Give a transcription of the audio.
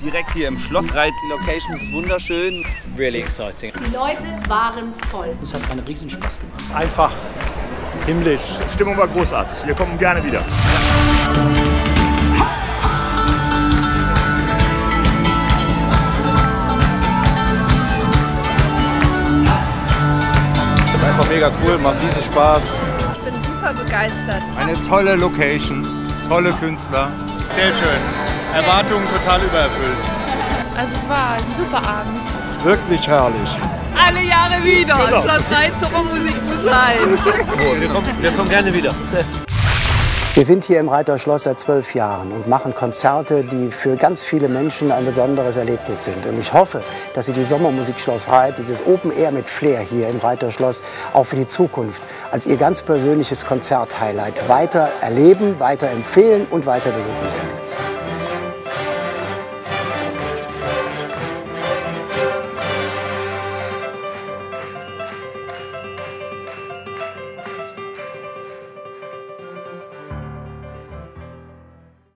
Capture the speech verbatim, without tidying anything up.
direkt hier im Schlossreit. Die Location ist wunderschön. Really exciting. Die Leute waren voll. Es hat einen Riesenspaß gemacht. Einfach himmlisch. Die Stimmung war großartig. Wir kommen gerne wieder. Das ist einfach mega cool, macht riesen Spaß. Ich bin super begeistert. Eine tolle Location, tolle Künstler. Sehr schön. Erwartungen total übererfüllt. Also es war ein super Abend. Es ist wirklich herrlich. Alle Jahre wieder. Genau. Schloss Reit, Sommermusik muss sein. Wir kommen, wir kommen gerne wieder. Wir sind hier im Reiterschloss seit zwölf Jahren und machen Konzerte, die für ganz viele Menschen ein besonderes Erlebnis sind. Und ich hoffe, dass Sie die Sommermusik Schloss Reit, dieses Open Air mit Flair hier im Reiterschloss, auch für die Zukunft als Ihr ganz persönliches Konzert-Highlight weiter erleben, weiter empfehlen und weiter besuchen werden.